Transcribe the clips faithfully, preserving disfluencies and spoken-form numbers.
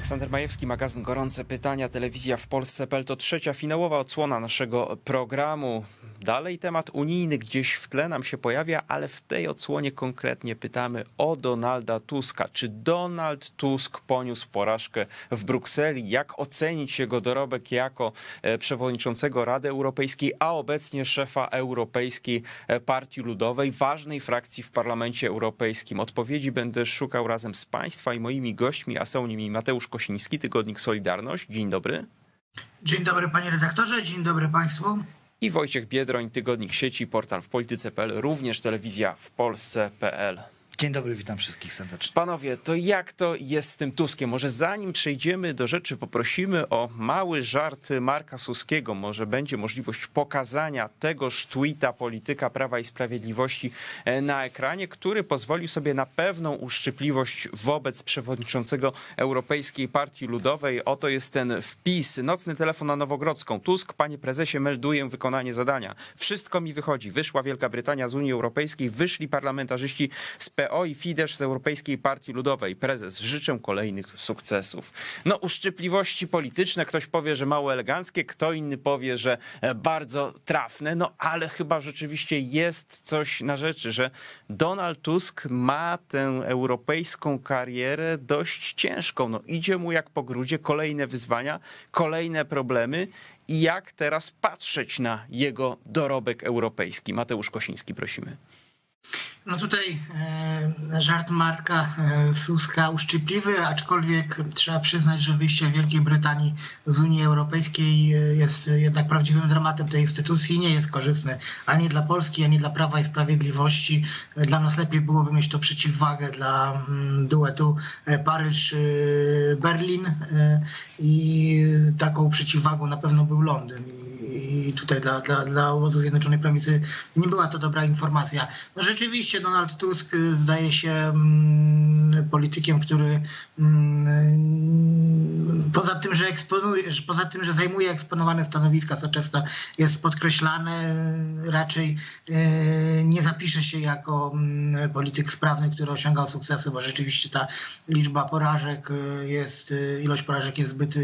Aleksander Majewski, magazyn Gorące Pytania, telewizja w Polsce kropka pe el. To trzecia finałowa odsłona naszego programu. Dalej temat unijny gdzieś w tle nam się pojawia, ale w tej odsłonie konkretnie pytamy o Donalda Tuska. Czy Donald Tusk poniósł porażkę w Brukseli? Jak ocenić jego dorobek jako przewodniczącego Rady Europejskiej, a obecnie szefa Europejskiej Partii Ludowej, ważnej frakcji w Parlamencie Europejskim? Odpowiedzi będę szukał razem z Państwa i moimi gośćmi, a są nimi Mateusz Kosiński, tygodnik Solidarność. Dzień dobry. Dzień dobry panie redaktorze, dzień dobry państwu. I Wojciech Biedroń, tygodnik Sieci, portal w polityce kropka pe el, również telewizja w Polsce kropka pe el. Dzień dobry, witam wszystkich serdecznie. Panowie, to jak to jest z tym Tuskiem? Może zanim przejdziemy do rzeczy, poprosimy o mały żart Marka Suskiego. Może będzie możliwość pokazania tegoż tweeta polityka Prawa i Sprawiedliwości na ekranie, który pozwolił sobie na pewną uszczypliwość wobec przewodniczącego Europejskiej Partii Ludowej. Oto jest ten wpis. Nocny telefon na Nowogrodzką. Tusk, panie prezesie, melduję wykonanie zadania. Wszystko mi wychodzi. Wyszła Wielka Brytania z Unii Europejskiej, wyszli parlamentarzyści z P O i Fidesz z Europejskiej Partii Ludowej. Prezes, życzę kolejnych sukcesów. No, uszczypliwości polityczne. Ktoś powie, że mało eleganckie, kto inny powie, że bardzo trafne. No, ale chyba rzeczywiście jest coś na rzeczy, że Donald Tusk ma tę europejską karierę dość ciężką. No, idzie mu jak po grudzie, kolejne wyzwania, kolejne problemy. I jak teraz patrzeć na jego dorobek europejski? Mateusz Kosiński, prosimy. No tutaj e, żart Marka e, Suska uszczypliwy, aczkolwiek trzeba przyznać, że wyjście Wielkiej Brytanii z Unii Europejskiej jest jednak prawdziwym dramatem tej instytucji. Nie jest korzystny ani dla Polski, ani dla Prawa i Sprawiedliwości. Dla nas lepiej byłoby mieć to przeciwwagę dla mm, duetu Paryż-Berlin e, i taką przeciwwagą na pewno był Londyn. I tutaj dla, dla, dla obozu Zjednoczonej Prawicy nie była to dobra informacja. No rzeczywiście Donald Tusk zdaje się mm, politykiem, który mm, poza tym, że eksponuje, poza tym, że zajmuje eksponowane stanowiska, co często jest podkreślane, raczej e, nie zapisze się jako mm, polityk sprawny, który osiągał sukcesy, bo rzeczywiście ta liczba porażek jest, ilość porażek jest zbyt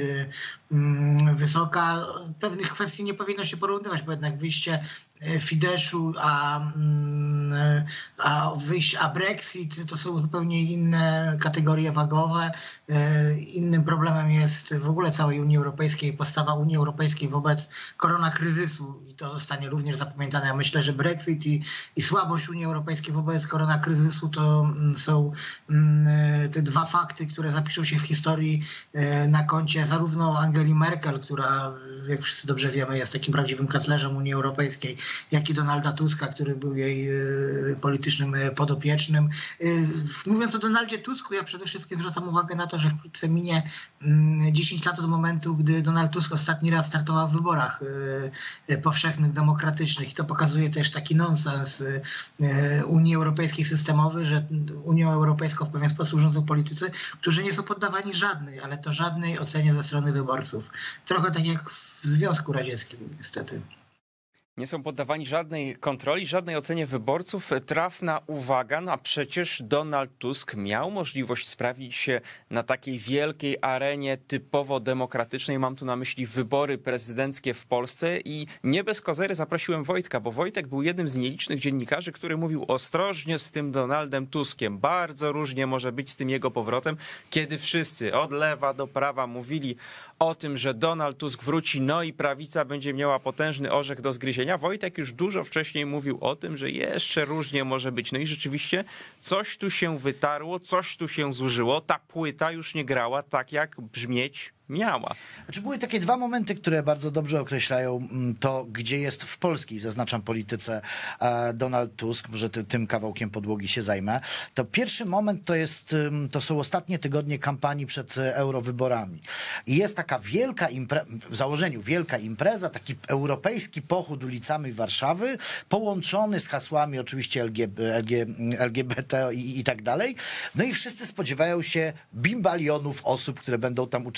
wysoka. Pewnych kwestii nie powinno się porównywać, bo jednak wyjście Fideszu, a, a, wyjść, a Brexit to są zupełnie inne kategorie wagowe. Innym problemem jest w ogóle całej Unii Europejskiej, postawa Unii Europejskiej wobec koronakryzysu i to zostanie również zapamiętane. Ja myślę, że Brexit i, i słabość Unii Europejskiej wobec koronakryzysu to są te dwa fakty, które zapiszą się w historii na koncie zarówno Angeli Merkel, która, jak wszyscy dobrze wiemy, jest takim prawdziwym kanclerzem Unii Europejskiej, jak i Donalda Tuska, który był jej politycznym podopiecznym. Mówiąc o Donaldzie Tusku, ja przede wszystkim zwracam uwagę na to, że wkrótce minie dziesięć lat od momentu, gdy Donald Tusk ostatni raz startował w wyborach powszechnych, demokratycznych. I to pokazuje też taki nonsens Unii Europejskiej systemowy, że Unią Europejską w pewien sposób rządzą politycy, którzy nie są poddawani żadnej, ale to żadnej ocenie ze strony wyborców. Trochę tak jak w Związku Radzieckim, niestety. Nie są poddawani żadnej kontroli, żadnej ocenie wyborców. Trafna uwaga, no a przecież Donald Tusk miał możliwość sprawdzić się na takiej wielkiej arenie typowo demokratycznej. Mam tu na myśli wybory prezydenckie w Polsce i nie bez kozery zaprosiłem Wojtka, bo Wojtek był jednym z nielicznych dziennikarzy, który mówił ostrożnie z tym Donaldem Tuskiem. Bardzo różnie może być z tym jego powrotem, kiedy wszyscy od lewa do prawa mówili o tym, że Donald Tusk wróci, no i prawica będzie miała potężny orzech do zgryzienia. Wojtek już dużo wcześniej mówił o tym, że jeszcze różnie może być. No i rzeczywiście coś tu się wytarło, coś tu się zużyło. Ta płyta już nie grała tak, jak brzmieć miała. Znaczy były takie dwa momenty, które bardzo dobrze określają to, gdzie jest w polskiej, zaznaczam, polityce Donald Tusk, może ty, tym kawałkiem podłogi się zajmę. To pierwszy moment to jest, to są ostatnie tygodnie kampanii przed eurowyborami. I jest taka wielka impreza, w założeniu wielka impreza, taki europejski pochód ulicami Warszawy, połączony z hasłami oczywiście L G B, L G B T i, i tak dalej. No i wszyscy spodziewają się bimbalionów osób, które będą tam uczestniczyły.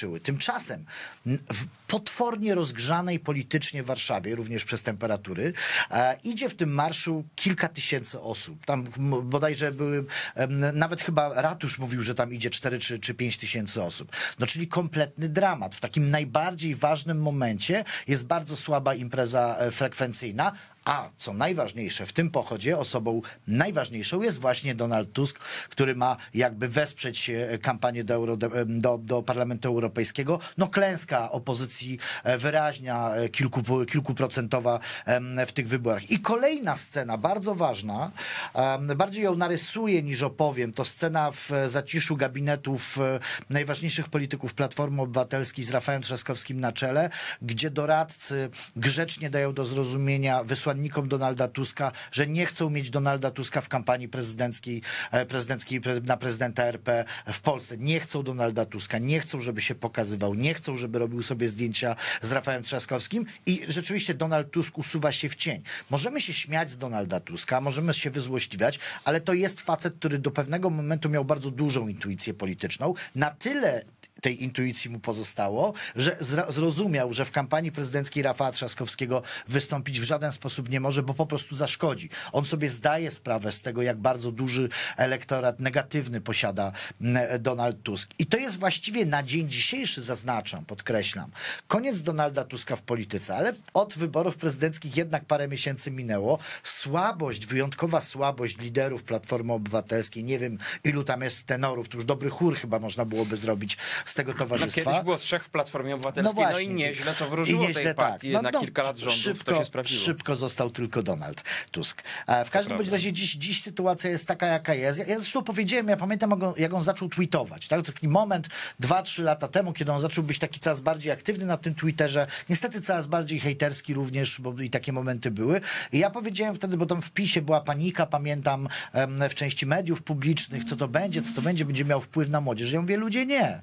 wystarczyły. Tymczasem w potwornie rozgrzanej politycznie Warszawie, również przez temperatury, e, idzie w tym marszu kilka tysięcy osób. Tam bodajże były, e, nawet chyba ratusz mówił, że tam idzie cztery czy, czy pięć tysięcy osób. No czyli kompletny dramat. W takim najbardziej ważnym momencie jest bardzo słaba impreza frekwencyjna, a co najważniejsze, w tym pochodzie osobą najważniejszą jest właśnie Donald Tusk, który ma jakby wesprzeć kampanię do, Euro, do, do Parlamentu Europejskiego. No klęska opozycji wyraźnia, kilku, kilkuprocentowa w tych wyborach. I kolejna scena, bardzo ważna, bardziej ją narysuję niż opowiem, to scena w zaciszu gabinetów najważniejszych polityków Platformy Obywatelskiej z Rafałem Trzaskowskim na czele, gdzie doradcy grzecznie dają do zrozumienia wysłannikom Donalda Tuska, że nie chcą mieć Donalda Tuska w kampanii prezydenckiej, prezydenckiej na prezydenta R P w Polsce. Nie chcą Donalda Tuska, nie chcą, żeby się pokazywał, nie chcą, żeby robił sobie zdjęcia z Rafałem Trzaskowskim i rzeczywiście Donald Tusk usuwa się w cień. Możemy się śmiać z Donalda Tuska, możemy się wyzłośliwiać, ale to jest facet, który do pewnego momentu miał bardzo dużą intuicję polityczną. Na tyle tej intuicji mu pozostało, że zrozumiał, że w kampanii prezydenckiej Rafała Trzaskowskiego wystąpić w żaden sposób nie może, bo po prostu zaszkodzi. On sobie zdaje sprawę z tego, jak bardzo duży elektorat negatywny posiada Donald Tusk. I to jest właściwie na dzień dzisiejszy, zaznaczam, podkreślam, koniec Donalda Tuska w polityce, ale od wyborów prezydenckich jednak parę miesięcy minęło. Słabość, wyjątkowa słabość liderów Platformy Obywatelskiej, nie wiem ilu tam jest tenorów, to już dobry chór chyba można byłoby zrobić z tego towarzystwa. No, kiedyś było trzech w Platformie Obywatelskiej, no, no i nieźle to wróżyło nieźle, tej partii. Tak. No, na no, kilka lat rządów szybko, to się sprawdziło. Szybko został tylko Donald Tusk. W każdym bądź razie dziś, dziś sytuacja jest taka, jaka jest. Ja, ja zresztą powiedziałem, ja pamiętam, jak on, jak on zaczął tweetować. Tak? Taki moment dwa, trzy lata temu, kiedy on zaczął być taki coraz bardziej aktywny na tym Twitterze. Niestety coraz bardziej hejterski również, bo i takie momenty były. I ja powiedziałem wtedy, bo tam w PiSie była panika, pamiętam, w części mediów publicznych, co to będzie, co to będzie, będzie miał wpływ na młodzież. Ja mówię, ludzie, nie.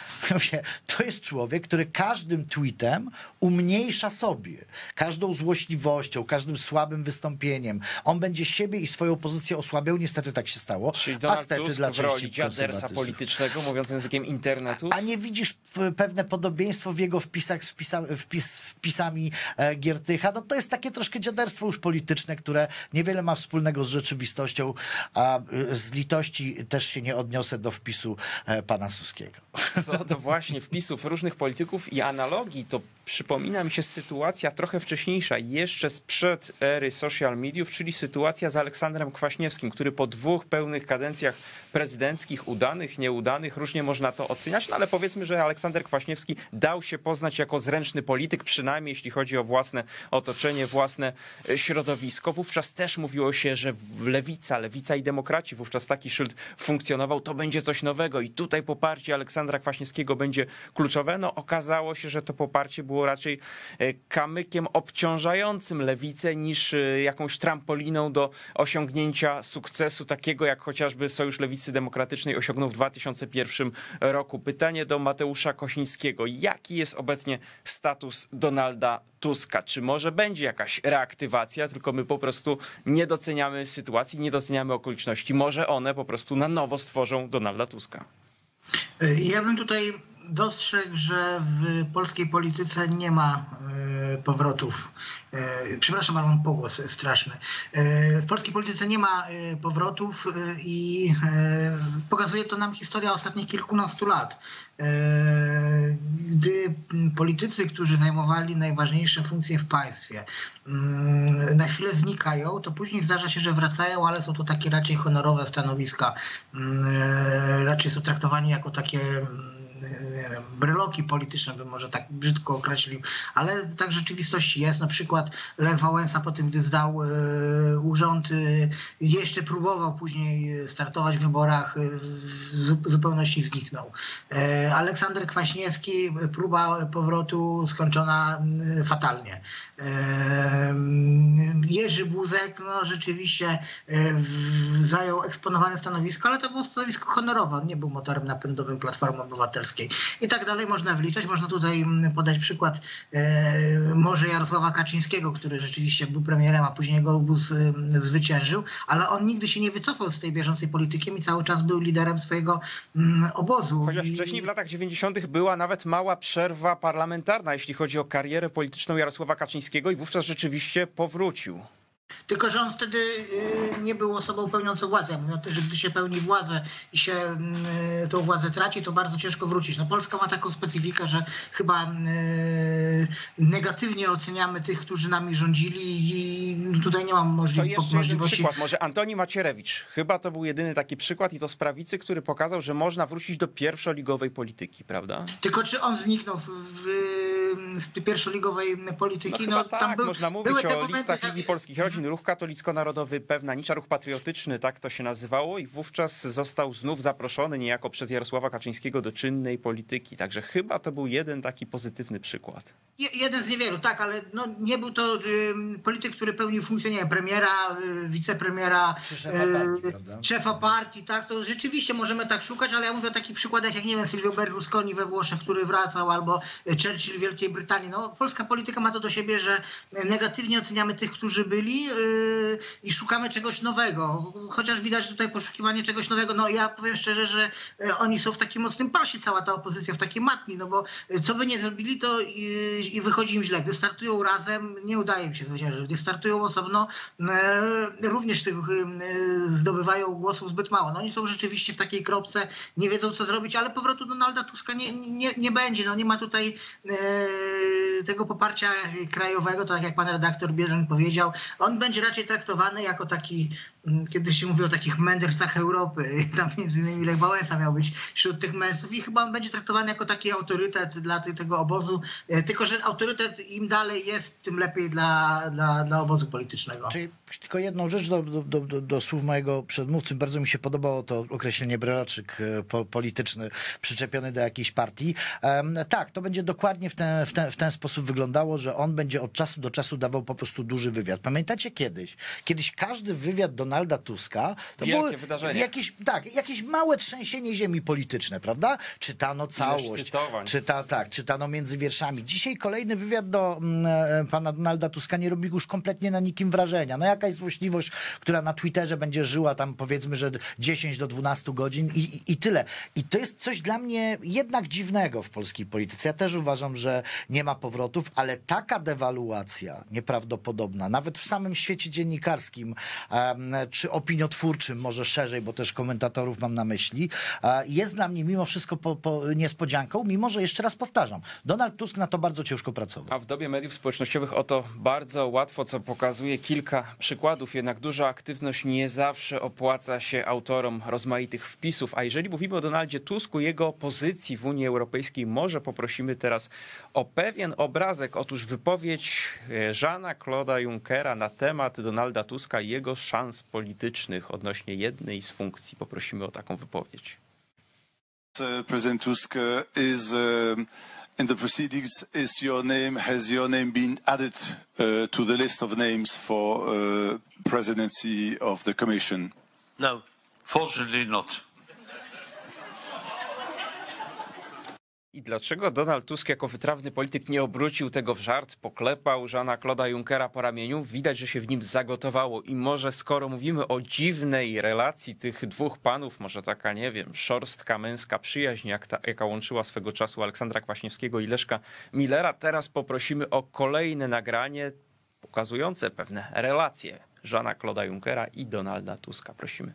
To jest człowiek, który każdym tweetem umniejsza sobie, każdą złośliwością, każdym słabym wystąpieniem. On będzie siebie i swoją pozycję osłabiał. Niestety tak się stało. Czyli Donald Tusk dla w roli dziadersa politycznego, mówiąc językiem internetu. A nie widzisz pewne podobieństwo w jego wpisach z wpisa, wpis, wpisami e, Giertycha? No to jest takie troszkę dziaderstwo już polityczne, które niewiele ma wspólnego z rzeczywistością, a e, z litości też się nie odniosę do wpisu e, pana Suskiego. Co do właśnie wpisów różnych polityków i analogii, to przypomina mi się sytuacja trochę wcześniejsza, jeszcze sprzed ery social mediów, czyli sytuacja z Aleksandrem Kwaśniewskim, który po dwóch pełnych kadencjach prezydenckich, udanych, nieudanych, różnie można to oceniać, no ale powiedzmy, że Aleksander Kwaśniewski dał się poznać jako zręczny polityk, przynajmniej jeśli chodzi o własne otoczenie, własne środowisko. Wówczas też mówiło się, że lewica, lewica i demokraci, wówczas taki szyld funkcjonował, to będzie coś nowego i tutaj poparcie Aleksandra Kwaśniewskiego będzie kluczowe. No okazało się, że to poparcie było raczej kamykiem obciążającym lewicę niż jakąś trampoliną do osiągnięcia sukcesu takiego, jak chociażby Sojusz Lewicy Demokratycznej osiągnął w dwa tysiące pierwszym roku. Pytanie do Mateusza Kosińskiego. Jaki jest obecnie status Donalda Tuska? Czy może będzie jakaś reaktywacja, tylko my po prostu nie doceniamy sytuacji, nie doceniamy okoliczności. Może one po prostu na nowo stworzą Donalda Tuska. Ja bym tutaj dostrzegł, że w polskiej polityce nie ma powrotów. Przepraszam, ale mam pogłos straszny. W polskiej polityce nie ma powrotów i pokazuje to nam historia ostatnich kilkunastu lat. Gdy politycy, którzy zajmowali najważniejsze funkcje w państwie, na chwilę znikają, to później zdarza się, że wracają, ale są to takie raczej honorowe stanowiska. Raczej są traktowani jako takie nie wiem, bryloki polityczne, bym może tak brzydko określił, ale tak w rzeczywistości jest. Na przykład Lech Wałęsa po tym, gdy zdał y, urząd, y, jeszcze próbował później startować w wyborach, y, w zupełności zniknął. Y, Aleksander Kwaśniewski, próba powrotu skończona y, fatalnie. Y, Jerzy Buzek, no rzeczywiście y, w, zajął eksponowane stanowisko, ale to było stanowisko honorowe, on nie był motorem napędowym Platformy Obywatelskiej. i tak dalej można wliczać. Można tutaj podać przykład e, może Jarosława Kaczyńskiego, który rzeczywiście był premierem, a później jego obóz e, zwyciężył, ale on nigdy się nie wycofał z tej bieżącej polityki i cały czas był liderem swojego m, obozu. Chociaż I... wcześniej w latach dziewięćdziesiątych była nawet mała przerwa parlamentarna, jeśli chodzi o karierę polityczną Jarosława Kaczyńskiego i wówczas rzeczywiście powrócił. Tylko że on wtedy nie był osobą pełniącą władzę. Ja mówię o tym, że gdy się pełni władzę i się tą władzę traci, to bardzo ciężko wrócić. No Polska ma taką specyfikę, że chyba negatywnie oceniamy tych, którzy nami rządzili i tutaj nie mam możli- to jeszcze możliwości. jeden przykład, może Antoni Macierewicz. Chyba to był jedyny taki przykład i to z prawicy, który pokazał, że można wrócić do pierwszoligowej polityki, prawda? Tylko czy on zniknął w, w, z pierwszoligowej polityki? No, no chyba tam tak, był, można mówić o momenty, listach jak... Ligi Polskich Rodzin, Ruch Katolicko-Narodowy, Pewna Nicza, Ruch Patriotyczny, tak to się nazywało i wówczas został znów zaproszony niejako przez Jarosława Kaczyńskiego do czynnej polityki. Także chyba to był jeden taki pozytywny przykład. Je, jeden z niewielu, tak, ale no, nie był to y, polityk, który pełnił funkcję, nie wiem, premiera, y, wicepremiera, Czy szefa partii, y, prawda? szefa partii, tak, to rzeczywiście możemy tak szukać, ale ja mówię o takich przykładach jak, nie wiem, Silvio Berlusconi we Włoszech, który wracał, albo Churchill w Wielkiej Brytanii. No, polska polityka ma to do siebie, że negatywnie oceniamy tych, którzy byli yy, i szukamy czegoś nowego. Chociaż widać tutaj poszukiwanie czegoś nowego. No ja powiem szczerze, że yy, oni są w takim mocnym pasie, cała ta opozycja, w takiej matni, no bo yy, co by nie zrobili, to yy, i wychodzi im źle. Gdy startują razem, nie udaje im się zwyciężyć. Gdy startują osobno, yy, również tych yy, zdobywają głosów zbyt mało. No oni są rzeczywiście w takiej kropce, nie wiedzą co zrobić, ale powrotu Donalda Tuska nie, nie, nie będzie. No nie ma tutaj yy, tego poparcia krajowego, tak jak pan redaktor Bieżeń powiedział. On będzie raczej traktowany jako taki, kiedy się mówi o takich mędrcach Europy, tam między innymi Lech Wałęsa miał być wśród tych mędrców i chyba on będzie traktowany jako taki autorytet dla tego obozu, tylko że autorytet im dalej jest, tym lepiej dla, dla, dla obozu politycznego. Czyli tylko jedną rzecz do, do, do, do słów mojego przedmówcy. Bardzo mi się podobało to określenie brelaczyk po, polityczny przyczepiony do jakiejś partii. Um, tak, to będzie dokładnie w ten, w, ten, w ten sposób wyglądało, że on będzie od czasu do czasu dawał po prostu duży wywiad. Pamiętacie kiedyś? Kiedyś każdy wywiad Donalda Tuska to Wielkie były wydarzenie. jakieś, tak, jakieś małe trzęsienie ziemi polityczne, prawda? Czytano całość. Czyta, tak, czytano między wierszami. Dzisiaj kolejny wywiad do mm, pana Donalda Tuska nie robi już kompletnie na nikim wrażenia. No jakaś złośliwość, która na Twitterze będzie żyła tam powiedzmy, że dziesięć do dwunastu godzin i, i, i tyle. I to jest coś dla mnie jednak dziwnego w polskiej polityce. Ja też uważam, że nie ma powrotów, ale taka dewaluacja nieprawdopodobna, nawet w samym świecie dziennikarskim, um, czy opiniotwórczym, może szerzej, bo też komentatorów mam na myśli, um, jest dla mnie mimo wszystko po, po niespodzianką, mimo że jeszcze raz powtarzam, Donald Tusk na to bardzo ciężko pracował. A w dobie mediów społecznościowych o to bardzo łatwo, co pokazuje kilka przykładów, jednak duża aktywność nie zawsze opłaca się autorom rozmaitych wpisów, a jeżeli mówimy o Donaldzie Tusku, jego pozycji w Unii Europejskiej, może poprosimy teraz o pewien obrazek. Otóż wypowiedź Jeana-Claude'a Junckera na temat Donalda Tuska i jego szans politycznych odnośnie jednej z funkcji. Poprosimy o taką wypowiedź. President Tusk is uh, in the proceedings. Is your name has your name been added uh, to the list of names for uh, presidency of the Commission? No, fortunately not. I dlaczego Donald Tusk jako wytrawny polityk nie obrócił tego w żart, poklepał Jeana-Claude'a Junckera po ramieniu? Widać, że się w nim zagotowało i może skoro mówimy o dziwnej relacji tych dwóch panów, może taka, nie wiem, szorstka męska przyjaźń, jak ta, jaka łączyła swego czasu Aleksandra Kwaśniewskiego i Leszka Millera, teraz poprosimy o kolejne nagranie pokazujące pewne relacje Jeana-Claude'a Junckera i Donalda Tuska. Prosimy.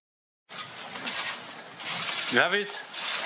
You have it?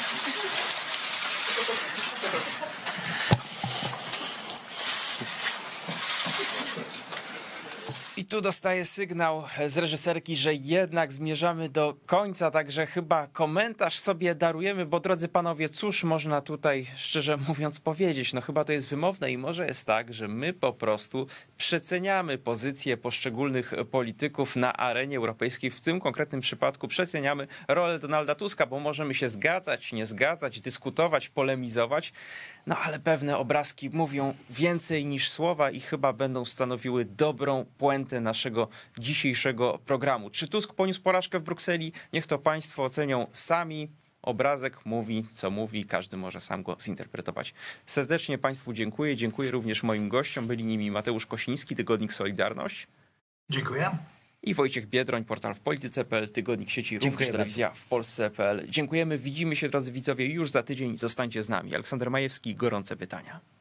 I tu dostaję sygnał z reżyserki, że jednak zmierzamy do końca, także chyba komentarz sobie darujemy, bo drodzy panowie, cóż można tutaj szczerze mówiąc powiedzieć? No chyba to jest wymowne i może jest tak, że my po prostu przeceniamy pozycje poszczególnych polityków na arenie europejskiej. W tym konkretnym przypadku przeceniamy rolę Donalda Tuska, bo możemy się zgadzać, nie zgadzać, dyskutować, polemizować, no ale pewne obrazki mówią więcej niż słowa i chyba będą stanowiły dobrą puentę naszego dzisiejszego programu. Czy Tusk poniósł porażkę w Brukseli? Niech to państwo ocenią sami. Obrazek mówi, co mówi, każdy może sam go zinterpretować. Serdecznie Państwu dziękuję. Dziękuję również moim gościom. Byli nimi Mateusz Kosiński, Tygodnik Solidarność. Dziękuję. I Wojciech Biedroń, portal w polityce kropka p l, Tygodnik Sieci, również Dziękuję telewizja w Polsce kropka p l. Dziękujemy, widzimy się drodzy widzowie już za tydzień. Zostańcie z nami. Aleksander Majewski, Gorące Pytania.